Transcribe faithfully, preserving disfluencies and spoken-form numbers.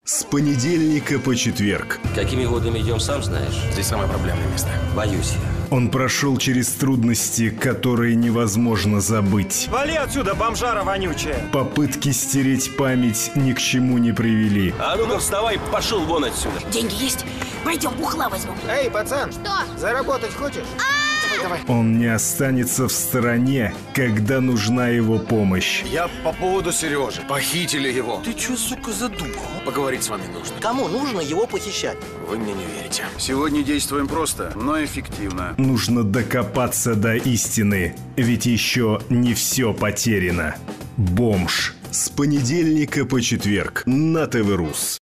С понедельника по четверг. Какими водами идем, сам знаешь. Здесь самое проблемное место. Боюсь я. Он прошел через трудности, которые невозможно забыть. Вали отсюда, бомжара вонючая! Попытки стереть память ни к чему не привели. А ну-ка вставай, пошел вон отсюда. Деньги есть? Пойдем, бухла возьмем. Эй, пацан! Что? Заработать хочешь? Давай, давай. Он не останется в стороне, когда нужна его помощь. Я по поводу Сережи. Похитили его. Ты чё, сука, задумал? Поговорить с вами нужно. Кому нужно его похищать? Вы мне не верите. Сегодня действуем просто, но эффективно. Нужно докопаться до истины, ведь еще не все потеряно. Бомж. С понедельника по четверг на ТВ Рус.